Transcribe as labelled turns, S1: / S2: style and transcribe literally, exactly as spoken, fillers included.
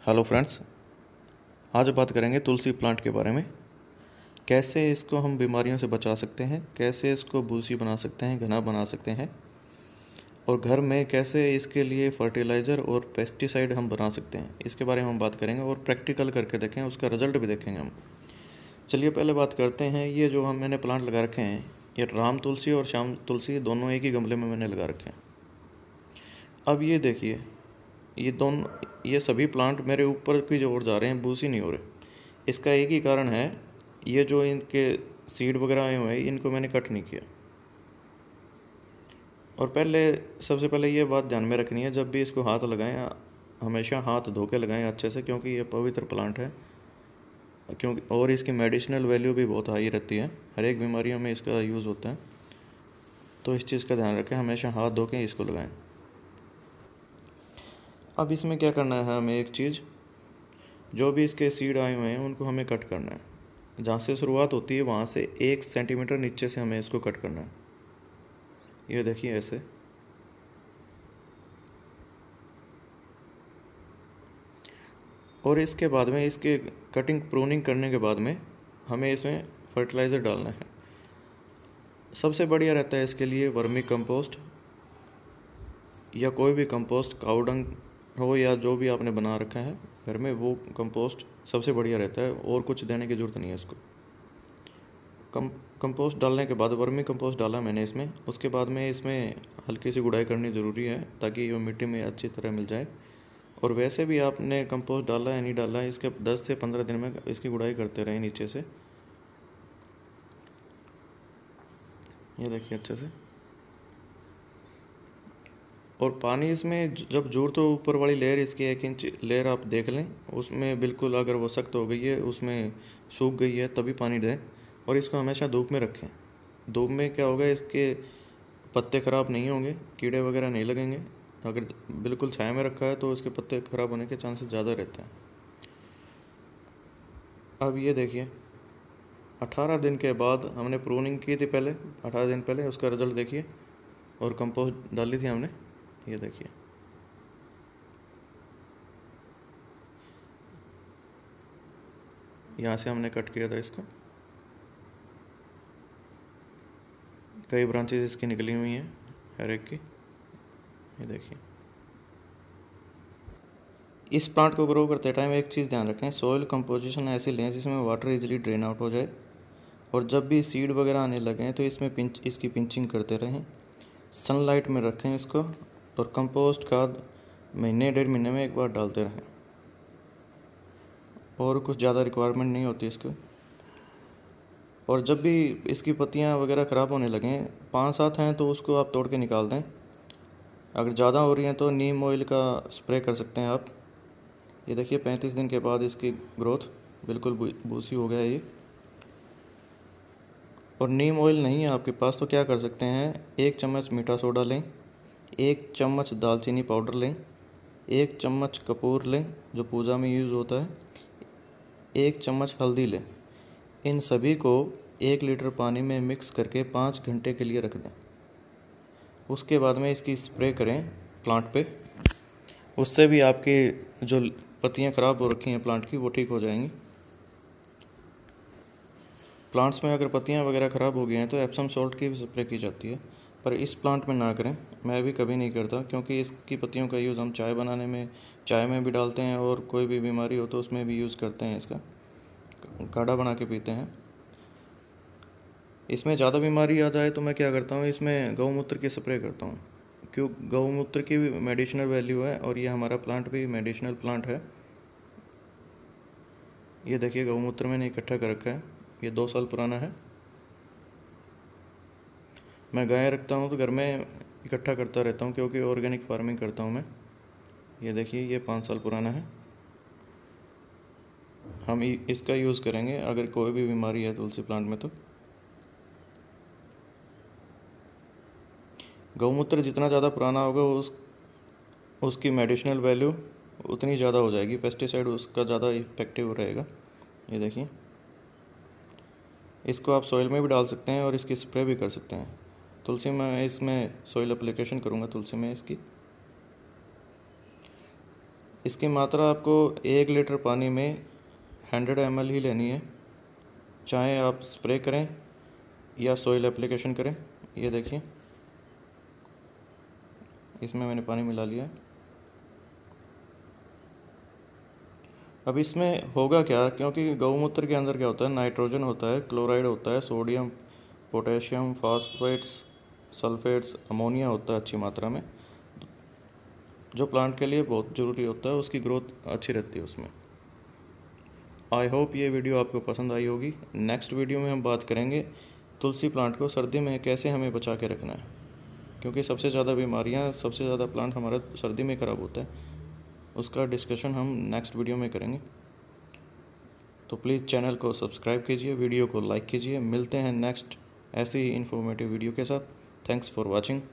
S1: Hello friends, आज बात करेंगे तुलसी प्लांट के बारे में। कैसे इसको हम बीमारियों से बचा सकते हैं, कैसे इसको बूसी बना सकते हैं, घना बना सकते हैं, और घर में कैसे इसके लिए फर्टिलाइज़र और पेस्टिसाइड हम बना सकते हैं, इसके बारे में हम बात करेंगे और प्रैक्टिकल करके देखें, उसका रिजल्ट भी देखेंगे हम। चलिए पहले बात करते हैं। ये जो हम मैंने प्लांट लगा रखे हैं, ये राम तुलसी और श्याम तुलसी दोनों एक ही गमले में मैंने लगा रखे हैं। अब ये देखिए, ये दोनों ये सभी प्लांट मेरे ऊपर की जो ओर जा रहे हैं, बूसी नहीं हो रहे। इसका एक ही कारण है, ये जो इनके सीड वगैरह आए हुए हैं, इनको मैंने कट नहीं किया। और पहले सबसे पहले ये बात ध्यान में रखनी है, जब भी इसको हाथ लगाएं हमेशा हाथ धो के लगाएं अच्छे से, क्योंकि ये पवित्र प्लांट है। क्योंकि और इसकी मेडिसिनल वैल्यू भी बहुत हाई रहती है, हर एक बीमारियों में इसका यूज़ होता है। तो इस चीज़ का ध्यान रखें, हमेशा हाथ धो के इसको लगाएं। अब इसमें क्या करना है, हमें एक चीज़, जो भी इसके सीड आए हुए हैं उनको हमें कट करना है। जहाँ से शुरुआत होती है वहाँ से एक सेंटीमीटर नीचे से हमें इसको कट करना है। ये देखिए ऐसे। और इसके बाद में इसके कटिंग प्रूनिंग करने के बाद में हमें इसमें फर्टिलाइज़र डालना है। सबसे बढ़िया रहता है इसके लिए वर्मी कंपोस्ट या कोई भी कंपोस्ट, काऊ डंग हो या जो भी आपने बना रखा है घर में, वो कंपोस्ट सबसे बढ़िया रहता है। और कुछ देने की ज़रूरत नहीं है इसको। कम कंपोस्ट डालने के बाद, वर्मी कंपोस्ट डाला मैंने इसमें, उसके बाद में इसमें हल्की सी गुड़ाई करनी ज़रूरी है ताकि वो मिट्टी में अच्छी तरह मिल जाए। और वैसे भी आपने कंपोस्ट डाला है नहीं डाला है, इसके दस से पंद्रह दिन में इसकी गुड़ाई करते रहें नीचे से। ये देखिए अच्छे से। और पानी इसमें जब जोर, तो ऊपर वाली लेयर, इसकी एक इंच लेयर आप देख लें, उसमें बिल्कुल अगर वो सख्त हो गई है, उसमें सूख गई है, तभी पानी दें। और इसको हमेशा धूप में रखें। धूप में क्या होगा, इसके पत्ते ख़राब नहीं होंगे, कीड़े वगैरह नहीं लगेंगे। अगर बिल्कुल छाया में रखा है तो इसके पत्ते ख़राब होने के चांसेस ज़्यादा रहते हैं। अब ये देखिए, अठारह दिन के बाद हमने प्रूनिंग की थी पहले, अठारह दिन पहले, उसका रिज़ल्ट देखिए। और कंपोस्ट डाली थी हमने, ये देखिए। यहाँ से हमने कट किया था इसको, कई ब्रांचेस इसकी निकली हुई हैं हर एक की, ये देखिए। इस प्लांट को ग्रो करते टाइम एक चीज़ ध्यान रखें, सॉइल कंपोजिशन ऐसी लें जिसमें वाटर इजीली ड्रेन आउट हो जाए। और जब भी सीड वगैरह आने लगें तो इसमें पिंच इसकी पिंचिंग करते रहें। सनलाइट में रखें इसको। और कंपोस्ट खाद महीने डेढ़ महीने में एक बार डालते रहें। और कुछ ज़्यादा रिक्वायरमेंट नहीं होती इसको। और जब भी इसकी पत्तियां वगैरह ख़राब होने लगें, पाँच सात हैं तो उसको आप तोड़ के निकाल दें। अगर ज़्यादा हो रही हैं तो नीम ऑयल का स्प्रे कर सकते हैं आप। ये देखिए, पैंतीस दिन के बाद इसकी ग्रोथ बिल्कुल बूसी हो गया है ये। और नीम ऑयल नहीं है आपके पास तो क्या कर सकते हैं, एक चम्मच मीठा सोडा लें, एक चम्मच दालचीनी पाउडर लें, एक चम्मच कपूर लें जो पूजा में यूज़ होता है, एक चम्मच हल्दी लें। इन सभी को एक लीटर पानी में मिक्स करके पाँच घंटे के लिए रख दें। उसके बाद में इसकी स्प्रे करें प्लांट पे। उससे भी आपकी जो पत्तियां ख़राब हो रखी हैं प्लांट की, वो ठीक हो जाएंगी। प्लांट्स में अगर पत्तियां वगैरह ख़राब हो गई हैं तो एप्सम सॉल्ट की भी स्प्रे की जाती है, पर इस प्लांट में ना करें। मैं भी कभी नहीं करता, क्योंकि इसकी पत्तियों का यूज़ हम चाय बनाने में, चाय में भी डालते हैं, और कोई भी बीमारी हो तो उसमें भी यूज़ करते हैं। इसका काढ़ा बना के पीते हैं। इसमें ज़्यादा बीमारी आ जाए तो मैं क्या करता हूँ, इसमें गौमूत्र की स्प्रे करता हूँ, क्यों गौमूत्र की भी मेडिसिनल वैल्यू है, और ये हमारा प्लांट भी मेडिसिनल प्लांट है। ये देखिए, गौमूत्र मैंने इकट्ठा कर रखा है, ये दो साल पुराना है। मैं गाय रखता हूँ तो घर में इकट्ठा करता रहता हूँ, क्योंकि ऑर्गेनिक फार्मिंग करता हूँ मैं। ये देखिए, ये पाँच साल पुराना है। हम इसका यूज़ करेंगे अगर कोई भी बीमारी है तुलसी प्लांट में। तो गौमूत्र जितना ज़्यादा पुराना होगा, उस उसकी मेडिसिनल वैल्यू उतनी ज़्यादा हो जाएगी, पेस्टिसाइड उसका ज़्यादा इफेक्टिव रहेगा। ये देखिए, इसको आप सॉइल में भी डाल सकते हैं और इसकी स्प्रे भी कर सकते हैं। तुलसी में इसमें सॉइल एप्लीकेशन करूँगा तुलसी में इसकी। इसकी मात्रा आपको एक लीटर पानी में हंड्रेड एम एल ही लेनी है, चाहे आप स्प्रे करें या सॉइल एप्लीकेशन करें। ये देखिए, इसमें मैंने पानी मिला लिया है। अब इसमें होगा क्या, क्योंकि गौमूत्र के अंदर क्या होता है, नाइट्रोजन होता है, क्लोराइड होता है, sodium, potassium, phosphates, sulphates, ammonia होता है अच्छी मात्रा में, जो प्लांट के लिए बहुत ज़रूरी होता है, उसकी ग्रोथ अच्छी रहती है उसमें। आई होप ये वीडियो आपको पसंद आई होगी। नेक्स्ट वीडियो में हम बात करेंगे तुलसी प्लांट को सर्दी में कैसे हमें बचा के रखना है, क्योंकि सबसे ज़्यादा बीमारियां, सबसे ज़्यादा प्लांट हमारा सर्दी में ख़राब होता है। उसका डिस्कशन हम नेक्स्ट वीडियो में करेंगे। तो प्लीज़ चैनल को सब्सक्राइब कीजिए, वीडियो को लाइक कीजिए। मिलते हैं नेक्स्ट ऐसी ही इन्फॉर्मेटिव वीडियो के साथ। Thanks for watching.